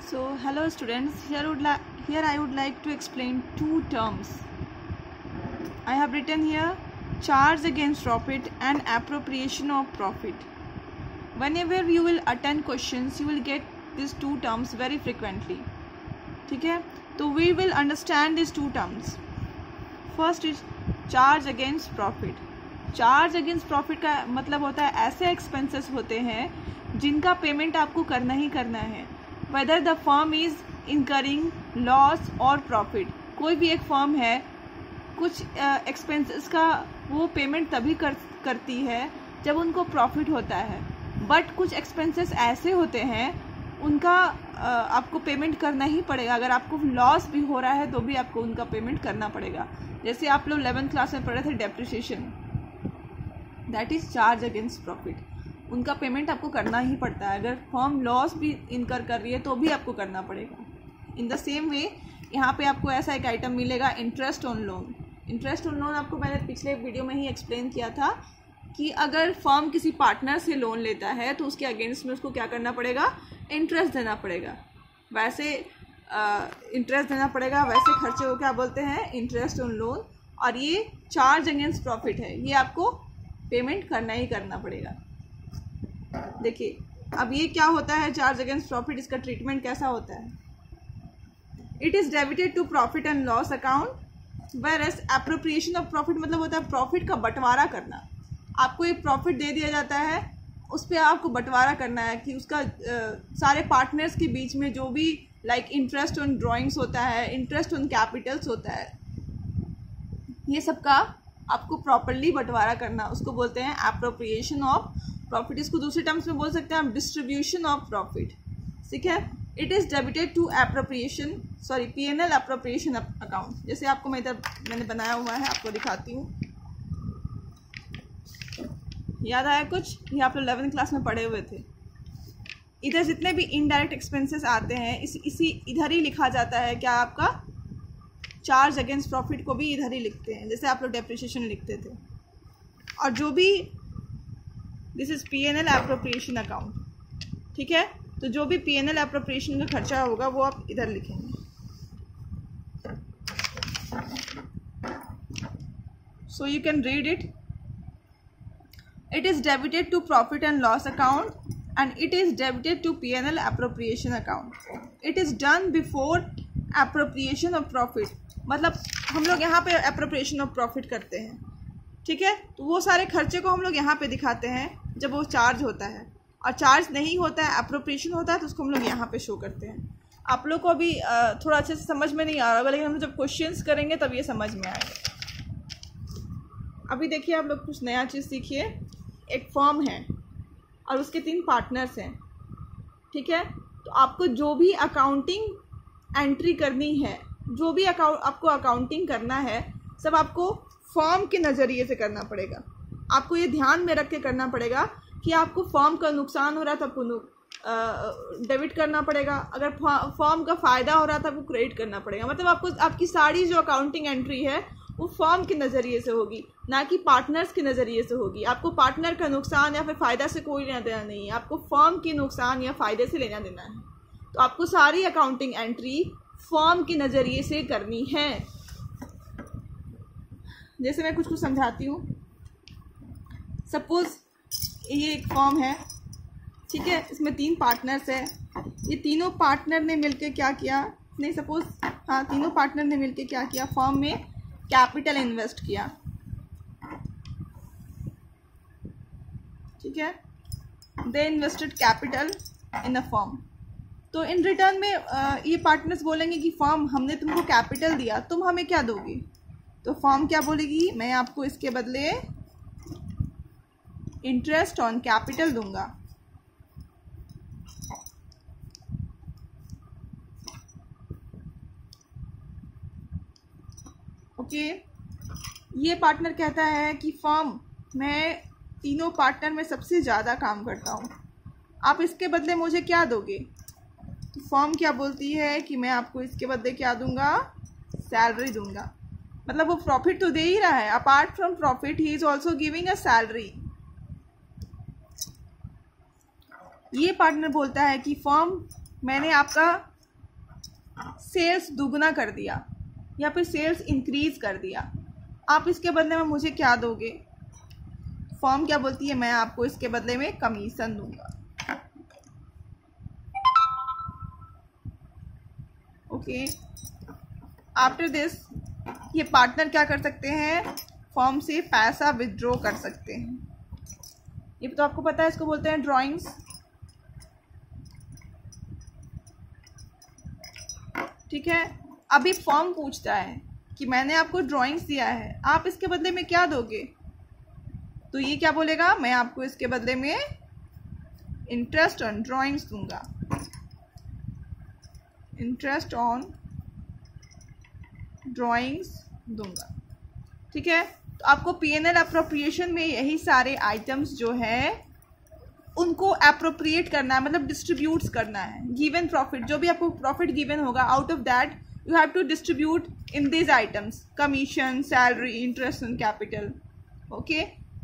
So hello students, here I would like to explain two terms. I have written here charge against profit and appropriation of profit. Whenever you will attend questions, you will get these two terms very frequently. ठीक है, तो we will understand these two terms. First is charge against profit. Charge against profit का मतलब होता है ऐसे expenses होते हैं जिनका पेमेंट आपको करना ही करना है, whether the firm is incurring loss और प्रॉफिट. कोई भी एक फर्म है, कुछ एक्सपेंसेस का वो पेमेंट तभी करती है जब उनको प्रॉफिट होता है, बट कुछ एक्सपेंसेस ऐसे होते हैं उनका आपको पेमेंट करना ही पड़ेगा. अगर आपको लॉस भी हो रहा है तो भी आपको उनका पेमेंट करना पड़ेगा. जैसे आप लोग 11th क्लास में पढ़े थे depreciation, that is charge against profit. उनका पेमेंट आपको करना ही पड़ता है. अगर फर्म लॉस भी इनकर कर रही है तो भी आपको करना पड़ेगा. इन द सेम वे यहाँ पे आपको ऐसा एक आइटम मिलेगा, interest on loan. Interest on loan आपको मैंने पिछले वीडियो में ही एक्सप्लेन किया था कि अगर फर्म किसी पार्टनर से लोन लेता है तो उसके अगेंस्ट में उसको क्या करना पड़ेगा, इंटरेस्ट देना पड़ेगा. वैसे इंटरेस्ट देना पड़ेगा, वैसे खर्चे को क्या बोलते हैं, इंटरेस्ट ऑन लोन. और ये चार्ज अगेंस्ट प्रॉफिट है, ये आपको पेमेंट करना ही करना पड़ेगा. देखिए अब ये क्या होता है चार्ज अगेंस्ट प्रॉफिट, इसका ट्रीटमेंट कैसा होता है. It is debited to profit and loss account, whereas appropriation of profit मतलब होता है प्रॉफिट का बंटवारा करना. आपको एक प्रॉफिट दे दिया जाता है, उस पर आपको बंटवारा करना है कि उसका सारे पार्टनर्स के बीच में जो भी लाइक इंटरेस्ट ऑन ड्राइंग्स होता है, इंटरेस्ट ऑन कैपिटल्स होता है, ये सब का आपको प्रॉपरली बंटवारा करना, उसको बोलते हैं एप्रोप्रिएशन ऑफ प्रॉफिट. इसको दूसरे टर्म्स में बोल सकते हैं हम डिस्ट्रीब्यूशन ऑफ प्रॉफिट. ठीक है, it is debited to appropriation P&L appropriation account. जैसे आपको मैंने बनाया हुआ है, आपको दिखाती हूँ. याद आया कुछ, ये आप लोग 11th क्लास में पढ़े हुए थे. इधर जितने भी इनडायरेक्ट एक्सपेंसेस आते हैं इसी इधर ही लिखा जाता है. क्या आपका चार्ज अगेंस्ट प्रॉफिट को भी इधर ही लिखते हैं, जैसे आप लोग डेप्रिसिएशन लिखते थे. और जो भी this is P&L appropriation account. ठीक है, तो जो भी P&L एप्रोप्रिएशन का खर्चा होगा वो आप इधर लिखेंगे. So you can read it. It is debited to profit and loss account and it is debited to P&L appropriation account. It is done before appropriation of profit. मतलब हम लोग यहाँ पे appropriation of profit करते हैं. ठीक है, तो वो सारे खर्चे को हम लोग यहाँ पे दिखाते हैं जब वो चार्ज होता है, और चार्ज नहीं होता है, appropriation होता है, तो उसको हम लोग यहाँ पे शो करते हैं. आप लोग को अभी थोड़ा अच्छे से समझ में नहीं आ रहा होगा, लेकिन हम जब क्वेश्चंस करेंगे तब ये समझ में आएगा. अभी देखिए आप लोग कुछ नया चीज़ सीखिए. एक फर्म है और उसके 3 पार्टनर्स हैं. ठीक है, तो आपको जो भी अकाउंटिंग एंट्री करनी है, जो भी आपको अकाउंटिंग करना है, सब आपको फर्म के नज़रिए से करना पड़ेगा. आपको ये ध्यान में रख के करना पड़ेगा कि आपको फर्म का नुकसान हो रहा था आपको डेबिट करना पड़ेगा, अगर फर्म का फ़ायदा हो रहा था आपको क्रेडिट करना पड़ेगा. मतलब आपको आपकी सारी जो अकाउंटिंग एंट्री है वो फर्म के नज़रिए से होगी, ना कि पार्टनर्स के नज़रिए से होगी. आपको पार्टनर का नुकसान या फिर फ़ायदा से कोई लेना देना नहीं है, आपको फर्म के नुकसान या फ़ायदे से लेना देना है. तो आपको सारी अकाउंटिंग एंट्री फर्म के नज़रिए से करनी है. जैसे मैं कुछ समझाती हूँ. सपोज़ ये एक फर्म है, ठीक है, इसमें 3 पार्टनर्स है. ये तीनों पार्टनर ने मिलकर क्या किया, नहीं सपोज़ हाँ, तीनों पार्टनर ने मिलकर क्या किया, फर्म में कैपिटल इन्वेस्ट किया. ठीक है, they invested capital in a firm. तो इन रिटर्न में ये पार्टनर्स बोलेंगे कि फर्म हमने तुमको कैपिटल दिया, तुम हमें क्या दोगी. तो फर्म क्या बोलेगी, मैं आपको इसके बदले इंटरेस्ट ऑन कैपिटल दूंगा. ओके, ये पार्टनर कहता है कि फर्म मैं तीनों पार्टनर में सबसे ज़्यादा काम करता हूँ, आप इसके बदले मुझे क्या दोगे. तो फर्म क्या बोलती है कि मैं आपको इसके बदले क्या दूंगा, सैलरी दूंगा. मतलब वो प्रॉफिट तो दे ही रहा है, apart from profit he is also giving a salary. ये पार्टनर बोलता है कि फर्म मैंने आपका सेल्स दुगना कर दिया या फिर सेल्स इंक्रीज कर दिया, आप इसके बदले में मुझे क्या दोगे? फर्म क्या बोलती है, मैं आपको इसके बदले में कमीशन दूंगा। ओके, आफ्टर दिस ये पार्टनर क्या कर सकते हैं, फर्म से पैसा विथड्रॉ कर सकते हैं। ये तो आपको पता है, इसको बोलते हैं ड्राइंग्स। ठीक है, अभी फर्म पूछता है कि मैंने आपको ड्राइंग्स दिया है, आप इसके बदले में क्या दोगे? तो ये क्या बोलेगा, मैं आपको इसके बदले में इंटरेस्ट ऑन ड्राइंग्स दूंगा, इंटरेस्ट ऑन ड्राइंग्स दूंगा। ठीक है, तो आपको पीएनएल अप्रोप्रिएशन में यही सारे आइटम्स जो है उनको अप्रोप्रिएट करना है, मतलब डिस्ट्रीब्यूट्स करना है। गिवन प्रॉफिट, जो भी आपको प्रॉफिट गिवन होगा, out of that you have to distribute in this items, commission, salary, interest on capital. Okay,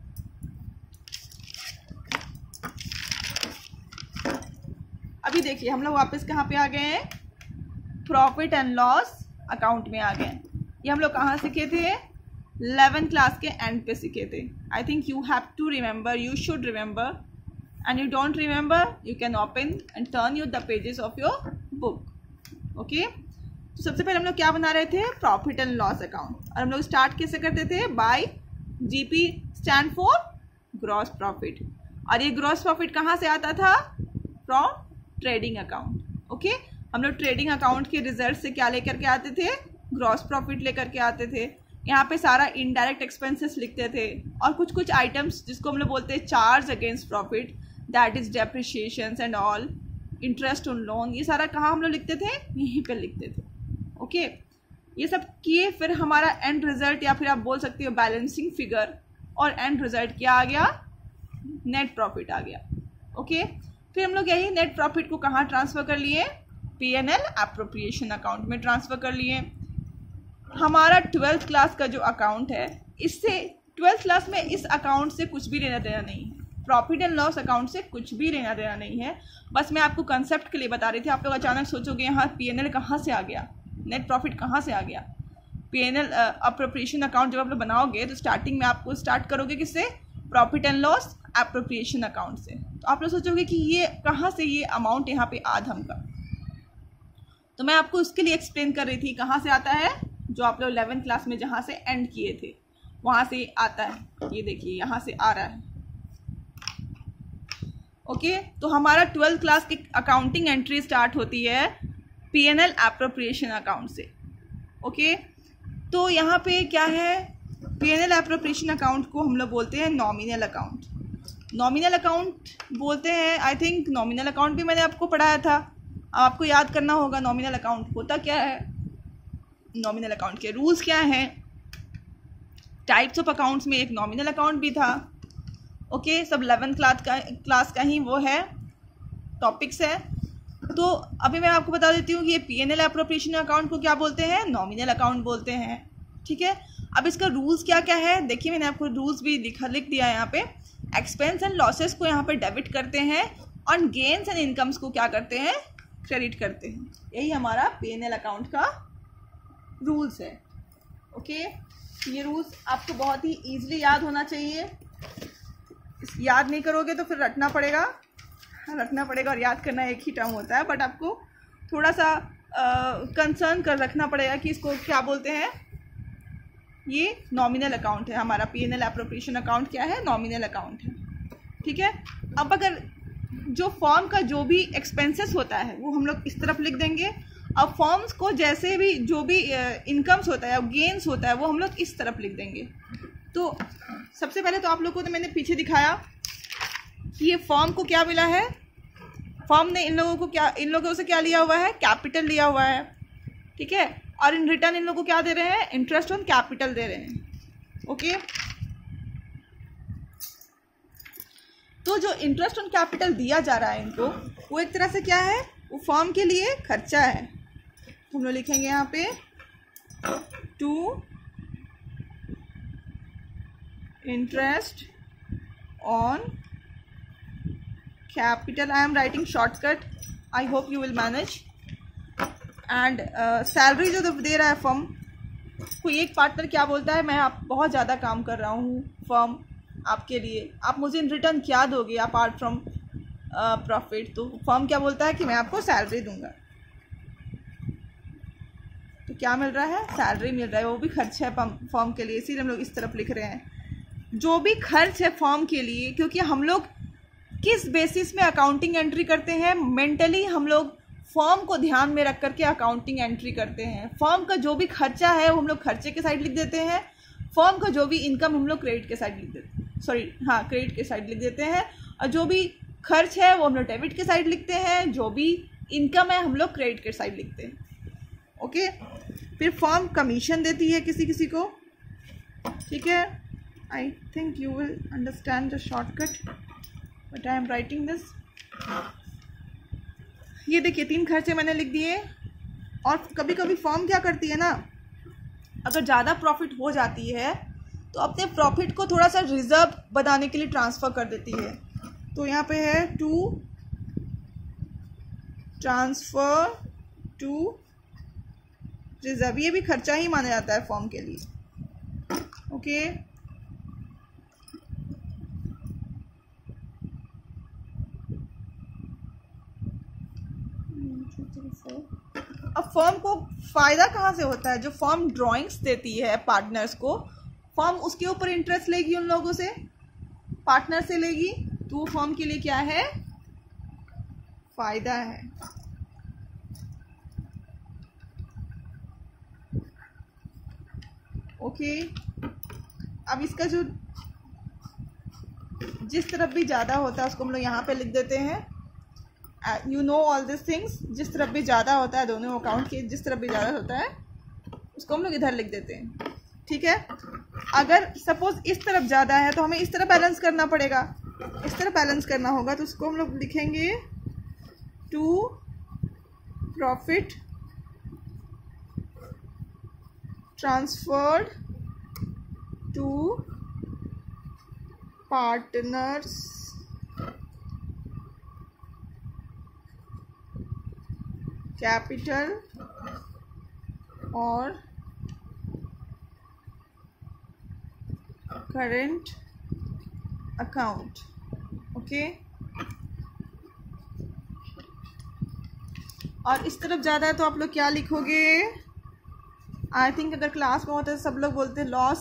अभी देखिए हम लोग वापस कहाँ पे आ गए हैं, प्रॉफिट एंड लॉस अकाउंट में आ गए। ये हम लोग कहाँ सीखे थे, 11th क्लास के एंड पे सीखे थे। I think you have to remember, you should remember, and you don't remember you can open and turn the pages of your book. Okay, तो सबसे पहले हम लोग क्या बना रहे थे, प्रॉफिट एंड लॉस अकाउंट, और हम लोग स्टार्ट कैसे करते थे, by GP stand for gross profit, और ये ग्रॉस प्रॉफिट कहाँ से आता था, फ्रॉम ट्रेडिंग अकाउंट। ओके, हम लोग ट्रेडिंग अकाउंट के रिजल्ट से क्या लेकर के आते थे, ग्रॉस प्रॉफिट लेकर के आते थे। यहाँ पे सारा इनडायरेक्ट एक्सपेंसेस लिखते थे, और कुछ कुछ आइटम्स जिसको हम लोग बोलते हैं charge against profit, that is depreciations and all, interest on loan, ये सारा कहाँ हम लोग लिखते थे, यहीं पे लिखते थे। ओके, ये सब किए, फिर हमारा एंड रिजल्ट या फिर आप बोल सकते हो बैलेंसिंग फिगर, और एंड रिजल्ट क्या आ गया, नेट प्रॉफिट आ गया। ओके, फिर हम लोग यही नेट प्रॉफिट को कहाँ ट्रांसफर कर लिए, पीएनएल अप्रोप्रिएशन अकाउंट में ट्रांसफर कर लिए। हमारा 12th क्लास का जो अकाउंट है, इससे 12th क्लास में इस अकाउंट से कुछ भी लेना देना नहीं है, प्रॉफिट एंड लॉस अकाउंट से कुछ भी लेना देना नहीं है। बस मैं आपको कंसेप्ट के लिए बता रही थी। आप लोग अचानक सोचोगे यहाँ पीएनएल कहाँ से आ गया, नेट प्रॉफिट कहाँ से आ गया। पीएनएल अप्रोप्रिएशन अकाउंट जब आप लोग बनाओगे तो स्टार्टिंग में आपको स्टार्ट करोगे किससे, profit and loss appropriation account से। तो आप लोग सोचोगे कि ये कहाँ से ये अमाउंट यहाँ पे आ धमका, तो मैं आपको उसके लिए एक्सप्लेन कर रही थी कहाँ से आता है, जो आप लोग 11th क्लास में जहाँ से एंड किए थे वहाँ से आता है। ये देखिए यहाँ से आ रहा है। ओके, तो हमारा 12th क्लास की अकाउंटिंग एंट्री स्टार्ट होती है पीएनएल अप्रोप्रिएशन अकाउंट से। ओके, तो यहाँ पे क्या है, पीएनएल अप्रोप्रिएशन अकाउंट को हम लोग बोलते हैं नॉमिनल अकाउंट। नॉमिनल अकाउंट बोलते हैं, आई थिंक नॉमिनल अकाउंट भी मैंने आपको पढ़ाया था, आपको याद करना होगा नॉमिनल अकाउंट होता क्या है, नॉमिनल अकाउंट के रूल्स क्या हैं, टाइप्स ऑफ अकाउंट्स में एक नॉमिनल अकाउंट भी था। ओके, सब 11th क्लास का ही वो है, टॉपिक्स है। तो अभी मैं आपको बता देती हूँ कि ये पीएनएल अप्रोप्रिएशन अकाउंट को क्या बोलते हैं, नॉमिनल अकाउंट बोलते हैं। ठीक है, अब इसका रूल्स क्या क्या है, देखिए मैंने आपको रूल्स भी लिख दिया है यहाँ पे। एक्सपेंस एंड लॉसेस को यहाँ पे डेबिट करते हैं, और गेन्स एंड इनकम्स को क्या करते हैं, क्रेडिट करते हैं। यही हमारा पीएनएल अकाउंट का रूल्स है। ओके, ये रूल्स आपको बहुत ही ईजिली याद होना चाहिए। याद नहीं करोगे तो फिर रटना पड़ेगा, और याद करना एक ही टर्म होता है, बट आपको थोड़ा सा कंसर्न कर रखना पड़ेगा कि इसको क्या बोलते हैं। ये नॉमिनल अकाउंट है हमारा, पीएनएल अप्रोप्रिएशन अकाउंट क्या है, नॉमिनल अकाउंट है। ठीक है, अब अगर जो फॉर्म का जो भी एक्सपेंसेस होता है वो हम लोग इस तरफ लिख देंगे, अब फॉर्म्स को जैसे भी जो भी इनकम्स होता है, गेन्स होता है, वो हम लोग इस तरफ लिख देंगे। तो सबसे पहले तो आप लोगों को तो मैंने पीछे दिखाया कि ये फॉर्म को क्या मिला है, फॉर्म ने इन लोगों से क्या लिया हुआ है, कैपिटल लिया हुआ है। ठीक है, और इन रिटर्न इन लोगों को क्या दे रहे हैं, इंटरेस्ट ऑन कैपिटल दे रहे हैं। ओके, तो जो इंटरेस्ट ऑन कैपिटल दिया जा रहा है इनको, वो एक तरह से क्या है, वो फॉर्म के लिए खर्चा है। हम लोग लिखेंगे यहाँ पे to interest on capital. I am writing shortcut, I hope you will manage. And salary जो दे रहा है फर्म, कोई एक पार्टनर क्या बोलता है, मैं आप बहुत ज़्यादा काम कर रहा हूँ फर्म आपके लिए, आप मुझे इन रिटर्न क्या दोगे अपार्ट फ्रॉम प्रॉफिट। तो फर्म क्या बोलता है कि मैं आपको सैलरी दूंगा। तो क्या मिल रहा है, सैलरी मिल रहा है, वो भी खर्च है फर्म के लिए, इसीलिए हम लोग इस तरफ लिख रहे हैं। जो भी खर्च है फर्म के लिए, क्योंकि हम लोग किस बेसिस में अकाउंटिंग एंट्री करते हैं, मेंटली हम लोग फर्म को ध्यान में रख करके अकाउंटिंग एंट्री करते हैं। फर्म का जो भी खर्चा है वो हम लोग खर्चे के साइड लिख देते हैं, फर्म का जो भी इनकम हम लोग क्रेडिट के साइड लिख देते हैं, क्रेडिट के साइड लिख देते हैं, और जो भी खर्च है वो हम लोग डेबिट के साइड लिखते हैं, जो भी इनकम है हम लोग क्रेडिट के साइड लिखते हैं। ओके, फिर फर्म कमीशन देती है किसी किसी को, ठीक है। I think you will understand the shortcut but I am writing this. ये देखिए 3 खर्चे मैंने लिख दिए। और कभी कभी फर्म क्या करती है ना, अगर ज़्यादा प्रॉफिट हो जाती है तो अपने प्रॉफिट को थोड़ा सा रिजर्व बनाने के लिए ट्रांसफ़र कर देती है। तो यहाँ पे है टू ट्रांसफ़र टू रिजर्व, ये भी खर्चा ही माना जाता है फर्म के लिए। ओके, अब फर्म को फ़ायदा कहाँ से होता है, जो फर्म ड्राइंग्स देती है पार्टनर्स को, फर्म उसके ऊपर इंटरेस्ट लेगी, उन लोगों से, पार्टनर से लेगी, तो वो फर्म के लिए क्या है, फ़ायदा है। ओके, अब इसका जो जिस तरफ भी ज़्यादा होता है उसको हम लोग यहाँ पे लिख देते हैं। You know all this things, जिस तरफ भी ज़्यादा होता है, दोनों अकाउंट के जिस तरफ भी ज़्यादा होता है उसको हम लोग इधर लिख देते हैं, ठीक है। अगर सपोज इस तरफ ज़्यादा है तो हमें इस तरफ बैलेंस करना पड़ेगा, इस तरफ बैलेंस करना होगा, तो उसको हम लोग लिखेंगे to profit transferred to partners capital और करेंट अकाउंट। ओके, और इस तरफ ज़्यादा है तो आप लोग क्या लिखोगे, आई थिंक अगर क्लास में होते तो सब लोग बोलते लॉस,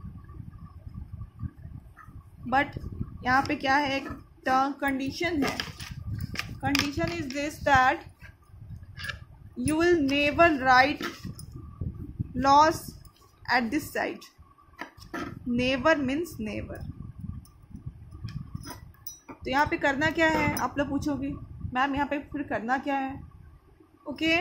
बट यहाँ पे क्या है, एक टर्म कंडीशन है। Condition is this that you will never write loss at this side. Never means never. तो यहाँ पे करना क्या है, आप लोग पूछोगे मैम यहाँ पे फिर करना क्या है। ओके,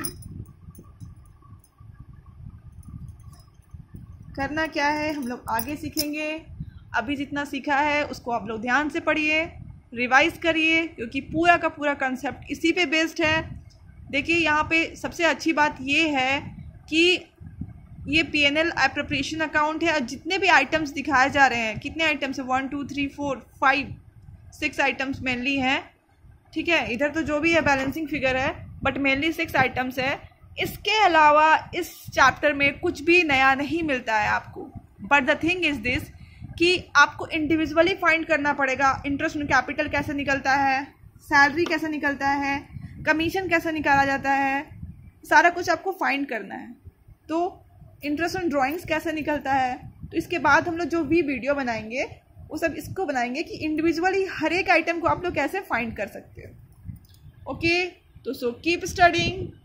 करना क्या है हम लोग आगे सीखेंगे। अभी जितना सीखा है उसको आप लोग ध्यान से पढ़िए, रिवाइज करिए, क्योंकि पूरा का पूरा कंसेप्ट इसी पे बेस्ड है। देखिए यहाँ पे सबसे अच्छी बात ये है कि ये P&L एप्रोप्रिएशन अकाउंट है, और जितने भी आइटम्स दिखाए जा रहे हैं, कितने आइटम्स है, 1 2 3 4 5 6 आइटम्स मेनली हैं, ठीक है। इधर तो जो भी है बैलेंसिंग फिगर है, बट मेनली 6 आइटम्स है। इसके अलावा इस चैप्टर में कुछ भी नया नहीं मिलता है आपको, but the thing is this कि आपको इंडिविजुअली फाइंड करना पड़ेगा। इंटरेस्ट ऑन कैपिटल कैसे निकलता है, सैलरी कैसे निकलता है, कमीशन कैसे निकाला जाता है, सारा कुछ आपको फाइंड करना है। तो इंटरेस्ट ऑन ड्राइंग्स कैसे निकलता है, तो इसके बाद हम लोग जो भी वीडियो बनाएंगे वो सब इसको बनाएंगे कि इंडिविजुअली हर एक आइटम को आप लोग कैसे फाइंड कर सकते हो। ओके, तो सो कीप स्टडिंग।